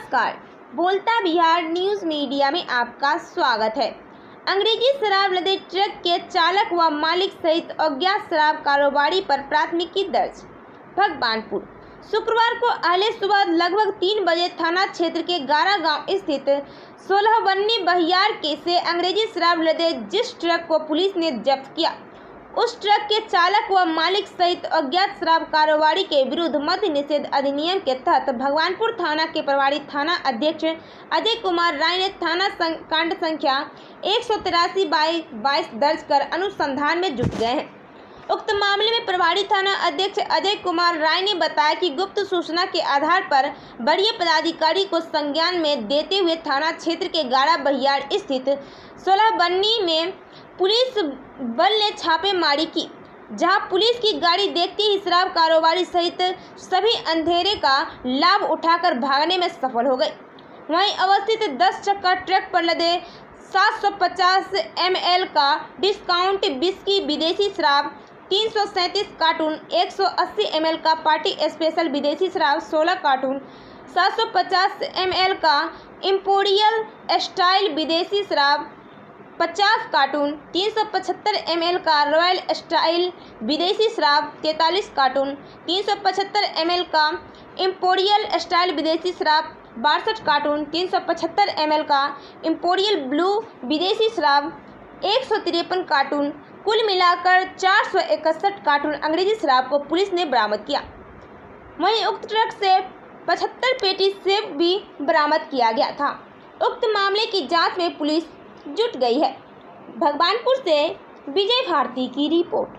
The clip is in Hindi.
नमस्कार, बोलता बिहार न्यूज़ मीडिया में आपका स्वागत है। अंग्रेजी शराब लदे ट्रक के चालक व मालिक सहित अज्ञात शराब कारोबारी पर प्राथमिकी दर्ज। भगवानपुर शुक्रवार को अहले सुबह लगभग 3 बजे थाना क्षेत्र के गारा गांव स्थित 16 बन्नी बहियार के से अंग्रेजी शराब लदे जिस ट्रक को पुलिस ने जब्त किया, उस ट्रक के चालक व मालिक सहित अज्ञात शराब कारोबारी के विरुद्ध मद्य निषेध अधिनियम के तहत भगवानपुर थाना के प्रभारी थाना अध्यक्ष अजय कुमार राय ने थाना कांड संख्या 183/22 दर्ज कर अनुसंधान में जुट गए हैं। उक्त मामले में प्रभारी थाना अध्यक्ष अजय कुमार राय ने बताया कि गुप्त सूचना के आधार पर वरीय पदाधिकारी को संज्ञान में देते हुए थाना क्षेत्र के गारा बहियार स्थित 16 बन्नी में पुलिस बल ने छापेमारी की, जहां पुलिस की गाड़ी देखते ही शराब कारोबारी सहित सभी अंधेरे का लाभ उठाकर भागने में सफल हो गए। वहीं अवस्थित 10 चक्का ट्रक पर लदे 750 ml का डिस्काउंट विस्की विदेशी शराब, 337 कार्टून 180 ml का पार्टी स्पेशल विदेशी शराब, 16 कार्टून 750 ml का इम्पोरियल स्टाइल विदेशी शराब, 50 कार्टून 375 ml का रॉयल स्टाइल विदेशी शराब, 43 कार्टून 375 ml का इम्पोरियल स्टाइल विदेशी शराब, 62 कार्टून 375 ml का इम्पोरियल ब्लू विदेशी शराब, 153 कार्टून, कुल मिलाकर 461 कार्टून अंग्रेजी शराब को पुलिस ने बरामद किया। वहीं उक्त ट्रक से 75 पेटी सेब भी बरामद किया गया था। उक्त मामले की जांच में पुलिस जुट गई है। भगवानपुर से विजय भारती की रिपोर्ट।